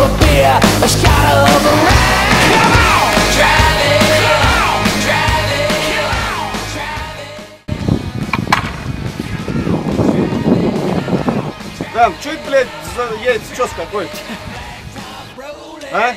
a beer, a shot of a ride. Come on, drive it, drive it, drive it. Дан, что это, блядь, за яйцечёс какой-то? А?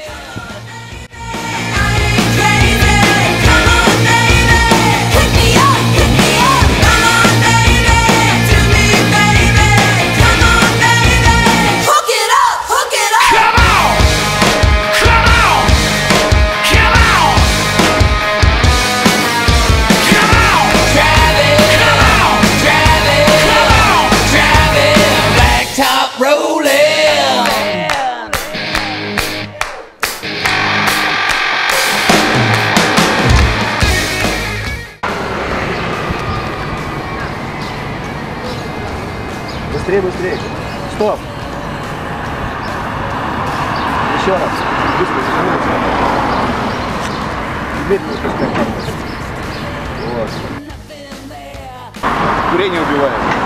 Быстрее, быстрее. Стоп. Еще раз. Быстро, дверь не пускай. Вот. Курение убивает.